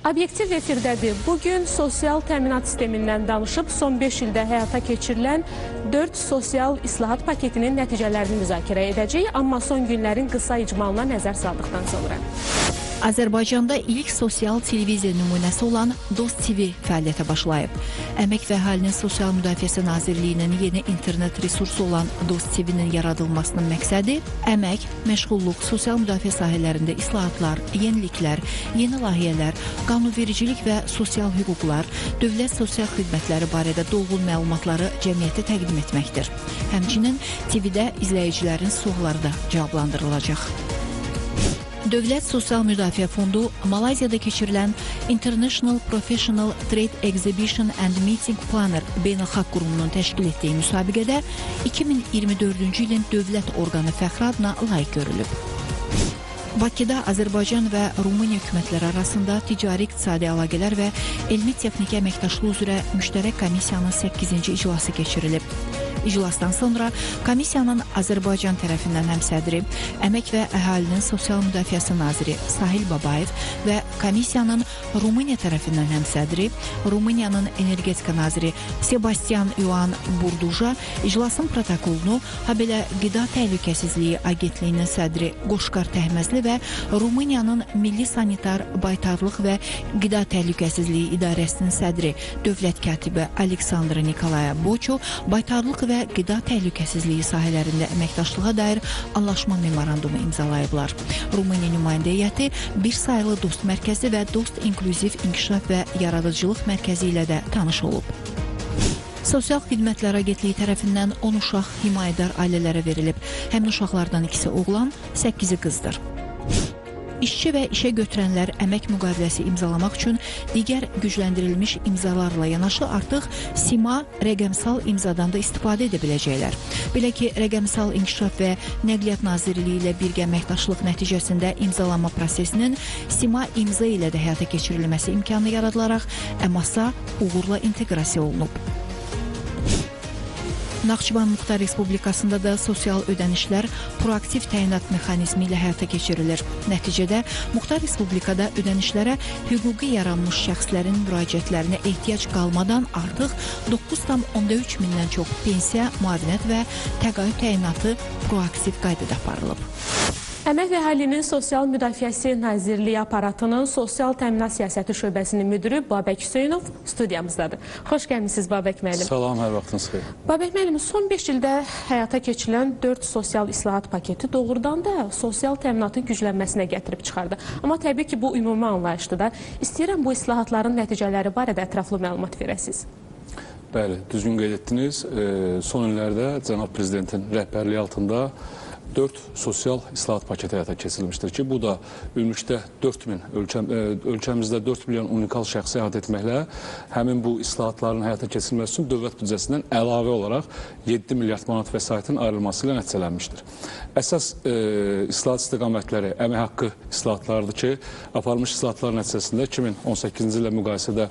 Obyektiv efirdədir. Bugün sosial təminat sistemindən danışıb son 5 ildə həyata keçirilən 4 sosial islahat paketinin nəticələrini müzakirə edəcəyik. Amma son günlərin qısa icmalına nəzər saldıqdan sonra. Azərbaycanda ilk sosial televiziya nümunəsi olan Dost TV fəaliyyətə başlayıb. Əmək və Əhalinin Sosial Müdafiəsi Nazirliyinin yeni internet resursu olan Dost TV-nin yaradılmasının məqsədi əmək, məşğulluq, sosial müdafiə sahələrində islahatlar, yeniliklər, yeni layihələr, qanunvericilik və sosial hüquqlar, dövlət sosial xidmətləri barədə dolğun məlumatları cəmiyyətə təqdim etməkdir. Həmçinin TV-də izləyicilərin sualları da cavablandırılacaq. Dövlət Sosial Müdafiə Fondu Malayziyada keçirilən International Professional Trade Exhibition and Meeting Planner beynəlxalq qurumunun təşkil etdiyi müsabiqədə 2024-cü ilin dövlət orqanı fəxri adına layiq görülüb. Bakıda Azərbaycan və Rumıniya hökumətləri arasında ticari-iqtisadi əlaqələr və elmi-texniki əməkdaşlıq üzrə müştərək komissiyanın 8-ci iclası keçirilib. İclasdan sonra komissiyanın Azərbaycan tərəfindən həmsədri, Əmək və Əhalinin Sosial Müdafiəsi Naziri Sahil Babayev və komissiyanın Rumıniya tərəfindən həmsədri, Rumıniyanın Energetika Naziri Sebastian Ioan Burduja iclasın protokolunu, habelə Qida Təhlükəsizliyi Agentliyinin sədri Qoşqar Təhməzli və Rumıniyanın Milli Sanitar Baytarlıq və Qida Təhlükəsizliyi İdarəsinin sədri Dövlət katibi Aleksandra Nikolaya Boço baytarlıq və qida təhlükəsizliyi sahələrində əməkdaşlığa dair anlaşma memorandumu imzalayıblar. Rumıniya nümayəndə heyəti bir sayılı Dost mərkəzi və Dost İnklüziv İnkişaf və Yaradıcılıq mərkəzi ilə də tanış olub. Sosial Xidmətlər Agentliyi tərəfindən 10 uşaq himayədar ailələrə verilib. Həmin uşaqlardan ikisi oğlan, 8-i qızdır. İşçi və işə götürənlər əmək müqaviləsi imzalamaq üçün digər gücləndirilmiş imzalarla yanaşı artıq SİMA rəqəmsal imzadan da istifadə edə biləcəklər. Belə ki, Rəqəmsal İnkişaf və Nəqliyyat Nazirliyi ilə birgə əməkdaşlıq nəticəsində imzalanma prosesinin SİMA imza ilə də həyata keçirilməsi imkanı yaradılaraq əmasa uğurla inteqrasiya olunub. Naxçıvan Muxtar Respublikasında da sosial ödənişlər proaktiv təyinat mexanizmi ilə həyata keçirilir. Nəticədə Muxtar Respublikada ödənişlərə hüquqi yaranmış şəxslərin müraciətlərinə ehtiyac qalmadan artıq 9,3 mindən çox pensiya, müavinət və təqaüd təyinatı proaktiv qaydada aparılıb. Əmək və Əhalinin Sosial Müdafiəsi Nazirliyi aparatının Sosial Təminat Siyasəti şöbəsinin müdürü Babək Hüseynov studiyamızdadır. Xoş gəlmişsiniz Babək müəllim. Salam, hər vaxtınız xeyir. Babək müəllim, son 5 ildə həyata keçirilən 4 sosial islahat paketi doğrudan da sosial təminatın güclənməsinə gətirib çıxardı. Amma təbii ki, bu ümumi anlayışdır da. İstəyirəm bu islahatların nəticələri barədə ətraflı məlumat verəsiniz. Bəli, düzgün qeyd etdiniz. Son illərdə Cənab Prezidentin rəhbərliyi altında 4 sosial islahat paketi həyata keçirilmişdir ki, bu da ümumilikdə 4000, ölkəmizdə 4 milyon unikal şəxsi əhatə etməklə həmin bu islahatların həyata keçirilməsi üçün dövlət büdcəsindən əlavə olaraq 7 milyard manat vəsaitin ayrılması ilə nəticələnmişdir. Əsas islahat istiqamətləri əmək haqqı islahatlarıdır ki, aparılmış islahatlar nəticəsində 2018-ci ilə müqayisədə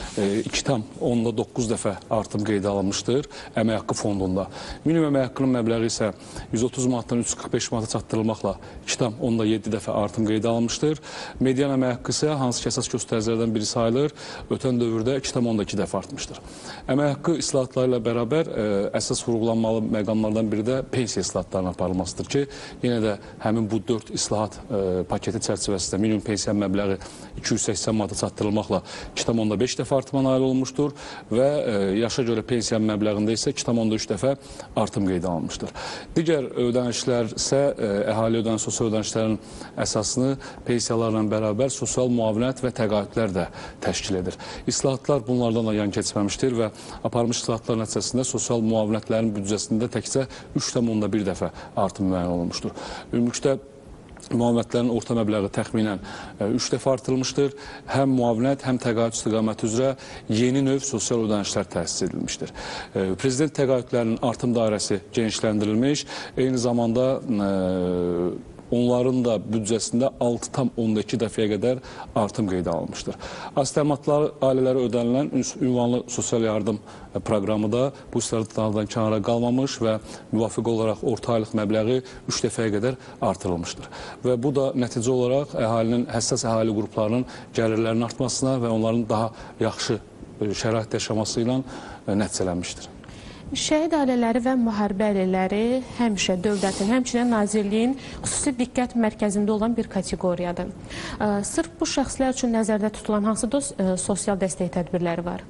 2,9 dəfə artım qeydə alınmışdır əmək haqqı fondunda. Minimum əmək haqqının məbləği isə 130 manatdan 345 manata çatdırılmaqla 2,7 dəfə artım qeydə alınmışdır. Median əmək haqqı isə hansı ki, əsas göstəricilərdən biri sayılır, ötən dövrdə 2,2 dəfə artmışdır. Əmək haqqı islahatları ilə bərabər əsas vurğulanmalı məqamlardan biri də pensiya islahatlarının aparılmasıdır ki, yenə də həmin bu 4 islahat paketi çərçivəsində minimum pensiya məbləği 280 manata çatdırılmaqla 2,5 dəfə artıma nail olmuşdur və yaşa görə pensiya məbləğində isə 2,3 dəfə artım qeydə alınmışdır. Digər ödənişlər isə əhali ödəniş, sosial ödənişlərin əsasını pensiyalarla bərabər sosial müavinət və təqaüdlər də təşkil edir. İslahatlar bunlardan da yan keçməmişdir və aparılmış islahatlar nəticəsində sosial müavinətlərin büdcəsində təkcə 3,1 dəfə artım müəyyən olunmuşdur. Ümumilikdə müavinətlərin orta məbləği təxminən 3 dəfə artırılmışdır. Həm müavinət, həm təqaüd istiqaməti üzrə yeni növ sosial ödənişlər təsis edilmişdir. Prezident təqaüdlərinin artım dairəsi genişləndirilmiş, eyni zamanda onların da büdcəsində 6,2 dəfəyə qədər artım qeydə alınmışdır. Az təminatlı ailələrə ödənilən ünvanlı sosial yardım proqramı da bu istiqamətlərdən kənara qalmamış və müvafiq olaraq orta aylıq məbləği 3 dəfəyə qədər artırılmışdır. Və bu da nəticə olaraq əhalinin, həssas əhali qruplarının gəlirlərinin artmasına və onların daha yaxşı şərait yaşaması ilə nəticələnmişdir. Şəhid ailələri və müharibə ailələri həmişə dövlətin, həmçinin nazirliyin xüsusi diqqət mərkəzində olan bir kateqoriyadır. Sırf bu şəxslər üçün nəzərdə tutulan hansı sosial dəstək tədbirləri var?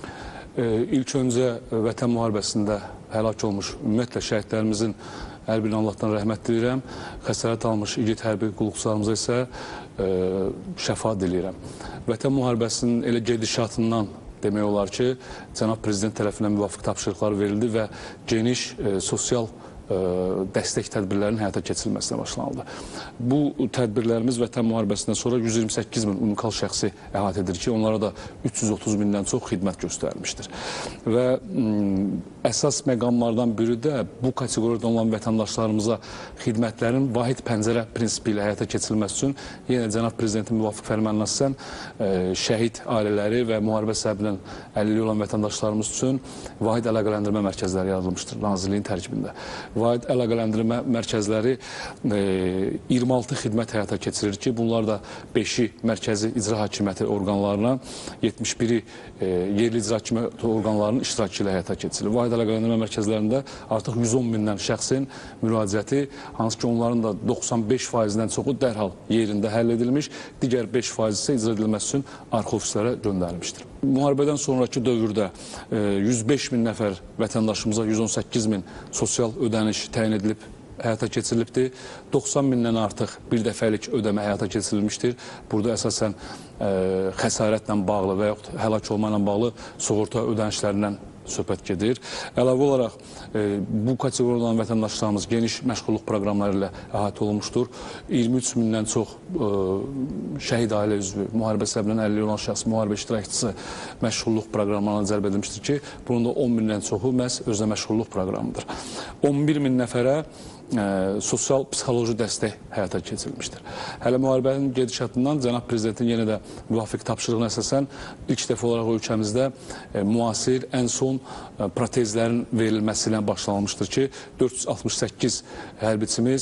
İlk öncə Vətən müharibəsində həlak olmuş ümumiyyətlə şəhidlərimizin hər birini Allahdan rəhmət diləyirəm. Xəsarət almış igid hərbi qulluqçularımıza isə şəfa diləyirəm. Vətən müharibəsinin elə gedişatından demək olar ki, Cənab Prezident tərəfindən müvafiq tapşırıqlar verildi və geniş sosial dəstək tədbirlərinin həyata keçirilməsinə başlanıldı. Bu tədbirlərimiz Vətən müharibəsindən sonra 128 min unikal şəxsi əhatə edir ki, onlara da 330 mindən çox xidmət göstərilmişdir. Və əsas məqamlardan biri də bu kateqoriyada olan vətəndaşlarımıza xidmətlərin vahid pəncərə prinsipi ilə həyata keçirilməsi üçün yenə Cənab Prezidentin müvafiq fərmanına əsasən şəhid ailələri və müharibə səbəbindən əlilliyi olan vətəndaşlarımız üçün vahid əlaqələndirmə mərkəzləri yaradılmışdır Nazirliyin tərkibində. Vahid əlaqələndirmə mərkəzləri 26 xidmət həyata keçirir ki, bunlar da 5-i mərkəzi icra hakimiyyəti orqanlarına, 71-i yerli icra hakimiyyəti orqanlarının iştirakı ilə həyata keçirilir. Vahid əlaqələndirmə mərkəzlərində artıq 110 mindən şəxsin müraciəti, hansı ki, onların da 95%-dən çoxu dərhal yerində həll edilmiş, digər 5% isə icra edilməsi üçün arxa ofislərə göndərilmişdir. Müharibədən sonraki dövrdə 105 min nəfər vətəndaşımıza 118 min sosial ödəniş təyin edilib, həyata keçirilibdir. 90 mindən artıq bir dəfəlik ödəmə həyata keçirilmişdir. Burada əsasən xəsarətlə bağlı və yaxud həlak olma ilə bağlı sığorta ödənişlərindən söhbət gedir. Əlavə olaraq bu kateqoriyada olan vətəndaşlarımız geniş məşğulluq proqramları ilə əhatə olunmuşdur. 23 mindən çox şəhid ailə üzvü, müharibə səbəbindən əlilliyi olan şəxs, müharibə iştirakçısı məşğulluq proqramlarına cəlb edilmişdir ki, bunun da 10 mindən çoxu məhz özə məşğulluq proqramıdır. 11 min nəfərə sosial psixoloji dəstək həyata keçirilmişdir. Hələ müharibənin gedişatından Cənab Prezidentin yenə də müvafiq tapşırığına əsasən ilk dəfə olaraq ölkəmizdə müasir ən son protezlərin verilməsi ilə başlanılmışdır ki, 468 hərbiçimiz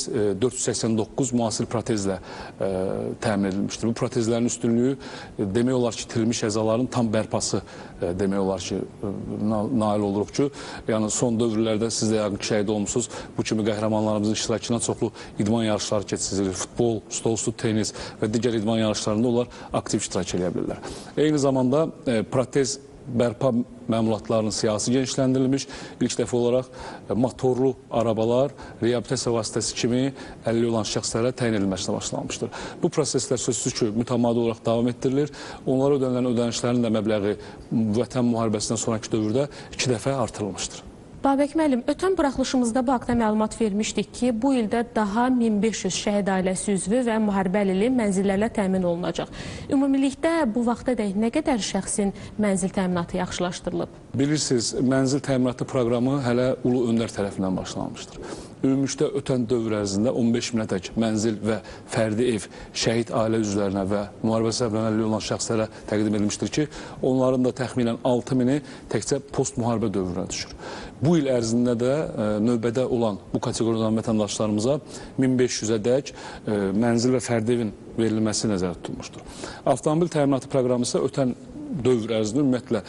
489 müasir protezlə təmin edilmişdir. Bu protezlərin üstünlüyü demək olar ki, itirilmiş əzaların tam bərpası demək olar ki, nail oluruq ki, yəni son dövrlərdə siz də yəqin ki, şəhid olmuşsunuz, bu kimi qəhrəmanlarımızın iştirakına çoxlu idman yarışları keçirilir. Futbol, stolüstü tenis və digər idman yarışlarında onlar aktiv iştirak edə bilirlər. Eyni zamanda protez bərpa məmulatlarının siyasi genişləndirilmiş, ilk dəfə olaraq motorlu arabalar reabilitasiya vasitəsi kimi əlilliyi olan şəxslərə təyin edilməsinə başlanmışdır. Bu proseslər sözsüz ki, mütəmadi olaraq davam etdirilir. Onlara ödənilən ödənişlərin də məbləği Vətən müharibəsindən sonraki dövrdə 2 dəfə artırılmışdır. Babək müəllim, ötən buraxılışımızda bu haqda məlumat vermişdik ki, bu ildə daha 1500 şəhid ailəsi üzvü və müharibə əlilli mənzillərlə təmin olunacaq. Ümumilikdə bu vaxtadək nə qədər şəxsin mənzil təminatı yaxşılaşdırılıb? Bilirsiniz, mənzil təminatı proqramı hələ Ulu Öndər tərəfindən başlanmışdır. Ümumilikdə ötən dövr ərzində 15 minə tək mənzil və fərdi ev şəhid ailə üzvlərinə və müharibə səbəbindən əlilliyi olan şəxslərə təqdim edilmişdir ki, onların da təxminən 6000-i təkcə post-müharibə dövrünə düşür. Bu il ərzində də növbədə olan bu kateqoriyadan vətəndaşlarımıza 1500-ədək mənzil və fərdi evin verilməsi nəzərdə tutulmuşdur. Avtomobil təminatı proqramı isə ötən dövr ərzində ümumiyyətlə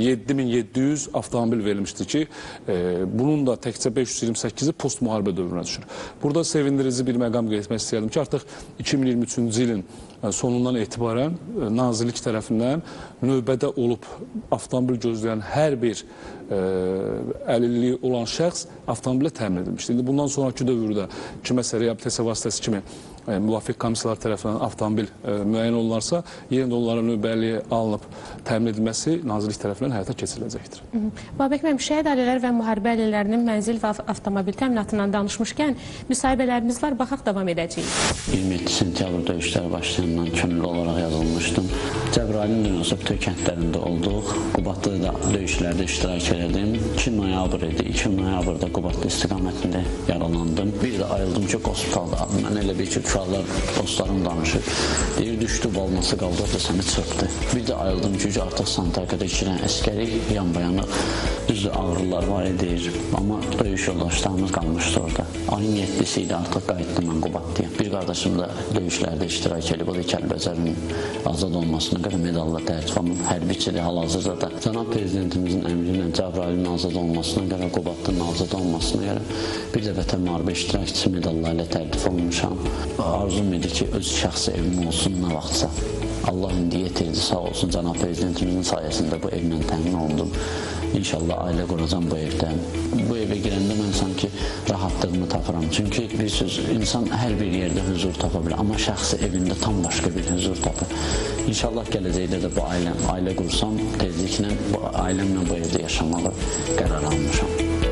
7700 avtomobil verilmişdir ki, bunun da təkcə 528-i post-müharibə dövrünə düşür. Burada sevindirici bir məqam qeyd etmək istəyirdim ki, artıq 2023-cü ilin sonundan etibarən nazirlik tərəfindən növbədə olub avtomobil gözləyən hər bir əlilliyi olan şəxs avtomobilə təmin edilmişdir. İndi bundan sonraki dövrdə kiməsə reabilitasiya vasitəsi kimi müvafiq komissiyalar tərəfindən avtomobil müəyyən olunarsa, yenə də onların növbəliliyi alınıb təmin edilməsi Nazirlik tərəfindən həyata keçiriləcəkdir. Babək müəllim, şəhid ailələr və müharibə ailələrinin mənzil və avtomobil təminatından danışmışkən müsahibələrimiz var, baxaq davam edəcəyik. 27 sentyabr döyüşləri başlayandan könüllü olaraq yazılmışdım. Cəbrayılın Dünasıbtöy kəndlərində olduq. Qubadlıda döyüşlərdə iştirak elədim. 2 noyabr idi. 2 noyabrda Qubadlı istiqamətində yaralandım. Bir də ayıldım ki, hospitalda. Mən elə bir ki, uşaqlar, dostlarım danışır. Deyir, düşdü, balması qaldı, da səni çırpdı. Bir də ayıldım ki, artıq Santarkada girən əskəri yan-bayanı düzdür, ağrılar var edir. Amma döyüş yoldaşlarımız qalmışdı orada. Ayın 7-si idi, artıq qayıtdım mən Qubadlıya. Bir qardaşım da döyüşlərdə iştirak edib, o da Kəlbəcərin azad olmasına görə medalla tərtib olunub. Hərbiçidir hal-hazırda da. Cənab Prezidentimizin əmri ilə Cəbrayılın azad olmasına görə, Qubadlının azad olmasına görə bir də vətən müharibə iştirakçısı medallarıyla tərtib olunmuşam. Arzum idi ki, öz şəxsi evim olsun nə vaxtsa. Allah indi yetirdi, sağ olsun Cənab Prezidentimizin sayəsində bu evlə təmin olundum. İnşallah ailə quracam bu evdə. Bu evə girəndə mən sanki rahatlığımı tapıram. Çünki bir söz, insan hər bir yerdə huzur tapa bilər. Amma şəxsi evində tam başqa bir huzur tapır. İnşallah gələcəkdə də bu ailə qursam, tezliklə ailəmlə bu evdə yaşamağa qərar almışam.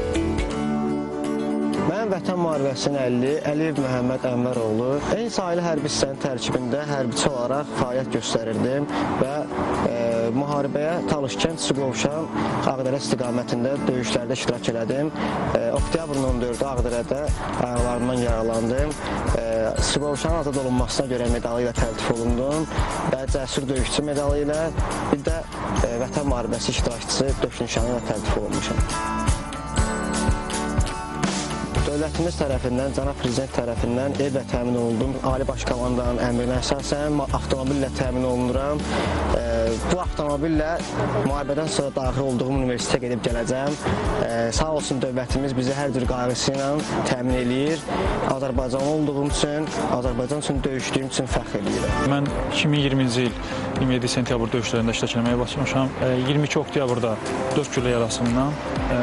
Mən Vətən Müharibəsinin əlli Əliyev Məhəmməd Ənvəroğlu Eyni sayılı hərbi hissənin tərkibində hərbiçi olaraq fəaliyyət göstərirdim və müharibəyə Talış-Kənd, Suqovuşan, Ağdərə istiqamətində döyüşlərdə iştirak elədim. Oktyabrın 14-ü Ağdərədə ayaqlarımdan yaralandım. Suqovuşanın azad olunmasına görə medalı ilə təltif olundum və cəsur döyüşçü medalı ilə bir də Vətən Müharibəsi iştirakçısı döş nişanı ilə təltif olunmuşam. Dövlətimiz tərəfindən, Cənab Prezident tərəfindən evlə təmin olundum. Ali Baş Komandanın əmrinə əsasən avtomobillə təmin olunuram. Bu avtomobillə müharibədən sonra daxil olduğum universitetə gedib gələcəm. Sağ olsun dövlətimiz bizi hər cür qayğısı ilə təmin eləyir. Azərbaycanlı olduğum üçün, Azərbaycan üçün döyüşdüyüm üçün fəxr edirəm. Mən 2020-ci il 27 sentyabr döyüşlərində iştirak etməyə başlamışam. 22 oktyabrda 4 güllə yarasından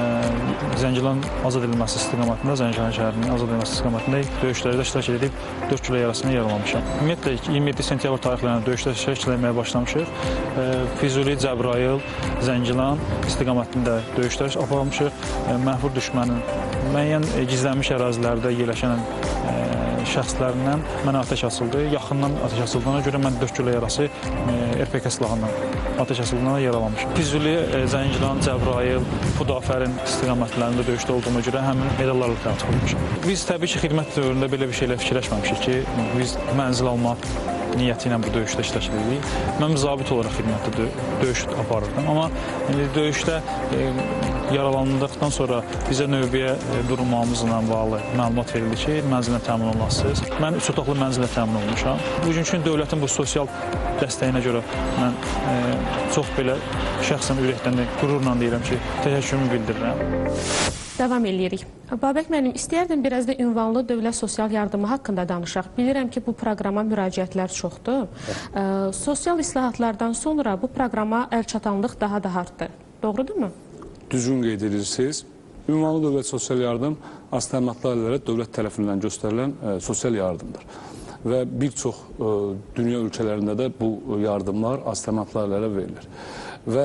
Zəngilan azad edilməsi istiqamətində, Zəngilan şəhərinin azad edilməsi istiqamətində döyüşlərdə iştirak edib 4 güllə yarasından yaralanmışam. Ümumiyyətlə 27 sentyabr tarixlərində döyüşlərdə iştirak etməyə başlamışıq. Füzuli, Cəbrayıl, Zəngilan istiqamətində döyüşlər aparmışıq. Mənfur düşmənin müəyyən gizlənmiş ərazilərdə yerləşən şəxslərindən mənə atəş açıldı. Yaxından atəş açıldığına görə mən 4 güllə yarası RPK silahından atəş açıldığına yaralanmışam. Füzuli, Zəngilan, Cəbrayıl, Xudafərin istiqamətlərində döyüşdə olduğuma görə həmin medallarla təltif olmuşam. Biz təbii ki, xidmət dövründə belə bir şeylə fikirləşməmişik ki, biz mənzil almaq niyyəti ilə bu döyüşdə iştirak edirik. Mən zabit olaraq xidmətdə döyüş aparırdım. Amma döyüşdə yaralandıqdan sonra bizə növbəyə durulmamızla bağlı məlumat verildi ki, mənzilə təmin olunasınız. Mən 3 otaqlı mənzilə təmin olmuşam. Bugün üçün dövlətin bu sosial dəstəyinə görə mən çox belə şəxsən ürəkdən qürurla deyirəm ki, təşəkkürümü bildirirəm. Davam edirik. Babək müəllim, istəyərdim biraz da ünvanlı dövlət sosial yardımı haqqında danışaq. Bilirəm ki, bu proqrama müraciətlər çoxdur. Sosial islahatlardan sonra bu proqrama əlçatanlıq daha da artdı. Doğrudurmu? Düzgün qeyd edirsiniz. Ünvanlı dövlət sosial yardım az təminatlı ailələrə dövlət tərəfindən göstərilən sosial yardımdır. Və bir çox dünya ölkələrində də bu yardımlar az təminatlı ailələrə verilir. Və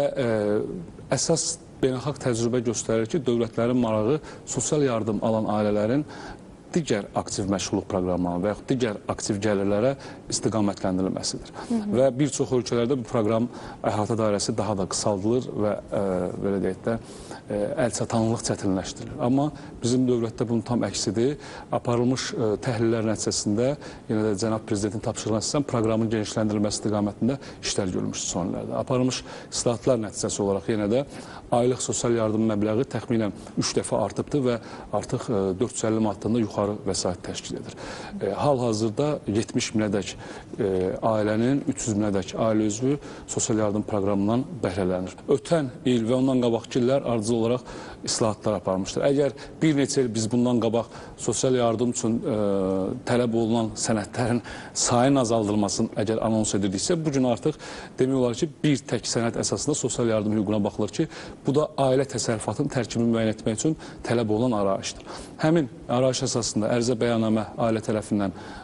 əsas beynəlxalq təcrübə göstərir ki, dövlətlərin marağı sosial yardım alan ailələrin digər aktiv məşğulluq proqramlarına və yaxud digər aktiv gəlirlərə istiqamətləndirilməsidir. Və bir çox ölkələrdə bu proqram əhatə dairəsi daha da qısaldılır və belə deyək də əlçatanlıq çətinləşdirilir. Amma bizim dövlətdə bunun tam əksidir. Aparılmış təhlillər nəticəsində yenə də Cənab Prezidentin tapşırığına əsasən proqramın genişləndirilməsi istiqamətində işlər görülmüşdür son illərdə. Aparılmış islahatlar nəticəsi olaraq yenə də aylıq sosial yardım məbləği təxminən 3 dəfə artıbdır və artıq 450 manatdan da yuxarı vəsait təşkil edir. Hal-hazırda 70 minədək ailənin 300 minədək ailə üzvü sosial yardım proqramından bəhrələnir. Ötən il və ondan qabaqki illər ardıcıl olaraq islahatlar aparmışdır. Əgər bir neçə il biz bundan qabaq sosial yardım üçün tələb olunan sənədlərin sayının azaldılmasını əgər anons edirdiksə, bugün artıq demək olar ki, bir tək sənəd əsasında sosial yardım hüququna baxılır ki, bu da ailə təsərrüfatının tərkibini müəyyən etmək üçün tələb olunan arayışdır. Həmin arayış əsasında ərizə bəyannamə ailə tərəfindən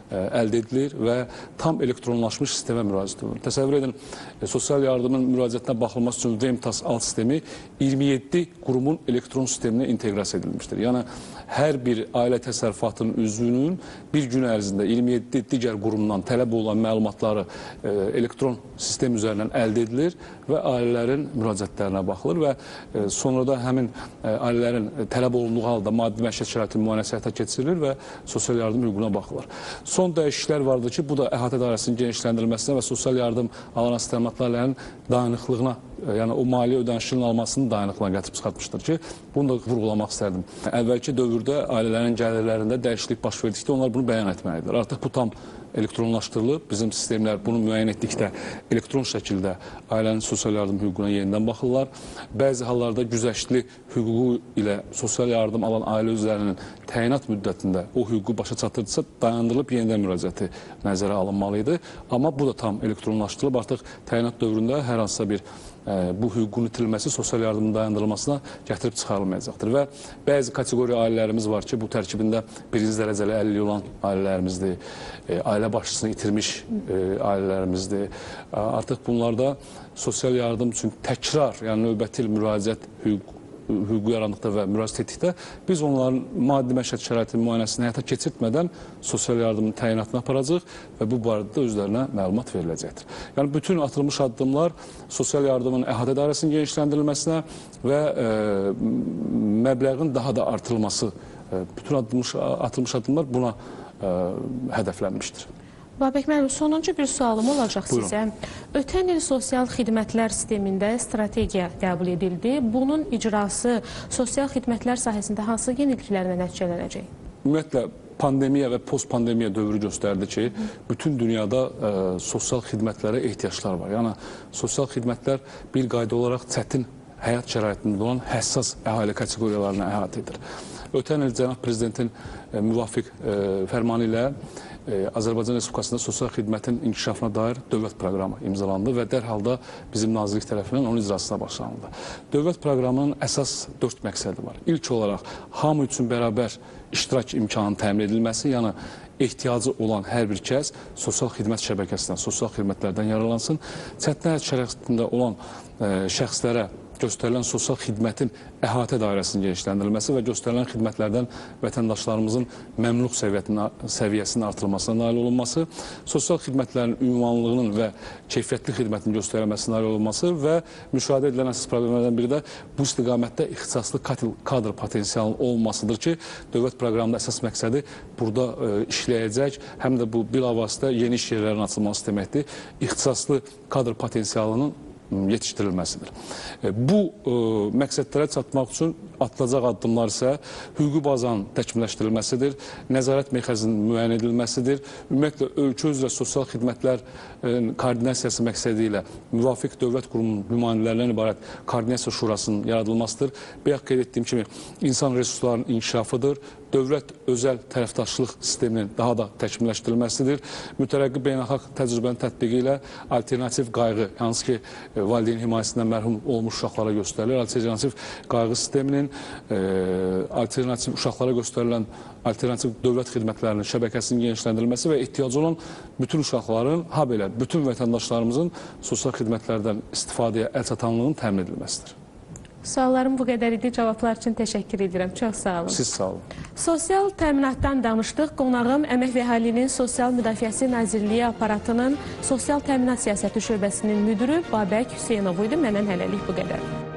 əldə edilir və tam elektronlaşmış sistemə müraciət olunur. Təsəvvür edin, sosial yardımın müraciətinə baxılması üçün VMTAS alt sistemi 27 qurumun elektron sisteminə inteqrasiya edilmişdir. Yəni, hər bir ailə təsərrüfatının üzvünün bir gün ərzində 27 digər qurumdan tələb olan məlumatları elektron sistem üzərindən əldə edilir və ailələrin müraciətlərinə baxılır və sonra da həmin ailələrin tələb olunduğu halda maddi məişət şəraitinin müayinəsi həyata keçirilir və sosial yardım hüququna baxılır. Son dəyişikliklər vardır ki, bu da əhatə dairəsinin genişləndirilməsinə və sosial yardım alan istiqamətlərinin dayanıqlığına, yəni o maliyyə ödənişinin almasının dayanıqlığına gətirib çıxartmışdır ki, bunu da vurğulamaq istərdim. Əvvəlki dövrdə ailələrin gəlirlərində dəyişiklik baş verdikdə onlar bunu bəyan etməlidir. Artıq bu tam elektronlaşdırılıb, bizim sistemlər bunu müəyyən etdikdə elektron şəkildə ailənin sosial yardım hüququna yenidən baxırlar. Bəzi hallarda güzəştli hüququ ilə sosial yardım alan ailə üzvlərinin təyinat müddətində o hüququ başa çatdırdısa, dayandırılıb yenidən müraciəti nəzərə alınmalı idi. Amma bu da tam elektronlaşdırılıb, artıq təyinat dövründə hər hansısa bir bu hüququn itirilməsi sosial yardımın dayandırılmasına gətirib çıxarılmayacaqdır. Və bəzi kateqoriya ailələrimiz var ki, bu tərkibində birinci dərəcəli əlilliyi olan ailələrimizdir, ailə başçısını itirmiş ailələrimizdir. Artıq bunlarda sosial yardım üçün təkrar, yəni növbəti il müraciət hüququ yarandıqda və müraciət etdikdə biz onların maddi məişət şəraitinin müayinəsini həyata keçirtmədən sosial yardımın təyinatını aparacaq və bu barədə özlərinə məlumat veriləcəkdir. Yəni, bütün atılmış addımlar sosial yardımın əhatə dairəsinin genişləndirilməsinə və məbləğin daha da artırılması, bütün atılmış addımlar buna hədəflənmişdir. Babək müəllim, sonuncu bir sualım olacaq sizə. Ötən il sosial xidmətlər sistemində strategiya qəbul edildi. Bunun icrası sosial xidmətlər sahəsində hansı yeniliklərlə nəticələnəcək? Ümumiyyətlə, pandemiya və post-pandemiya dövrü göstərdi ki, bütün dünyada sosial xidmətlərə ehtiyaclar var. Yəni, sosial xidmətlər bir qayda olaraq çətin həyat şəraitində olan həssas əhali kateqoriyalarına əhatə edir. Ötən il Cənab Prezidentin müvafiq fərmanı ilə Azərbaycan Respublikasında sosial xidmətin inkişafına dair dövlət proqramı imzalandı və dərhal da bizim nazirlik tərəfindən onun icrasına başlanıldı. Dövlət proqramının əsas 4 məqsədi var. İlk olaraq, hamı üçün bərabər iştirak imkanının təmin edilməsi, yəni ehtiyacı olan hər bir kəs sosial xidmət şəbəkəsindən, sosial xidmətlərdən yararlansın. Çətin həyat şəraitində olan şəxslərə göstərilən sosial xidmətin əhatə dairəsinin genişləndirilməsi və göstərilən xidmətlərdən vətəndaşlarımızın məmnunluq səviyyəsinin artırılmasına nail olunması, sosial xidmətlərin ünvanlığının və keyfiyyətli xidmətin göstərilməsinə nail olunması və müşahidə edilən əsas problemlərdən biri də bu istiqamətdə ixtisaslı kadr potensialının olmasıdır ki, dövlət proqramında əsas məqsədi burada işləyəcək, həm də bu bilavasitə yeni iş yerlərinin açılması deməkdir, ixtisaslı kadr potensialının yetişdirilməsidir. Bu məqsədlərə çatmaq üçün atılacaq addımlar isə hüquqi bazanın təkmilləşdirilməsidir, nəzarət mexanizminin müəyyən edilməsidir, ümumiyyətlə ölkə üzrə sosial xidmətlərin koordinasiyası məqsədi ilə müvafiq dövlət qurumunun nümayəndələrindən ibarət koordinasiya şurasının yaradılmasıdır. Bayaq qeyd etdiyim kimi insan resurslarının inkişafıdır, dövlət özəl tərəfdaşlıq sisteminin daha da təkmilləşdirilməsidir. Mütərəqqi beynəlxalq təcrübənin tətbiqi ilə alternativ qayğı, hansı ki, valideyn himayəsindən mərhum olmuş uşaqlara göstərilir, alternativ qayğı sisteminin, alternativ uşaqlara göstərilən alternativ dövlət xidmətlərinin şəbəkəsinin genişləndirilməsi və ehtiyacı olan bütün uşaqların, ha belə, bütün vətəndaşlarımızın sosial xidmətlərdən istifadəyə əl çatanlığının təmin edilməsidir. Suallarım bu qədər idi. Cavablar üçün təşəkkür edirəm. Çox sağ olun. Siz sağ olun. Sosial təminatdan danışdıq. Qonağım Əmək və Əhalinin Sosial Müdafiəsi Nazirliyi aparatının Sosial Təminat Siyasəti şöbəsinin müdürü Babək Hüseynov idi. Məndən hələlik bu qədər.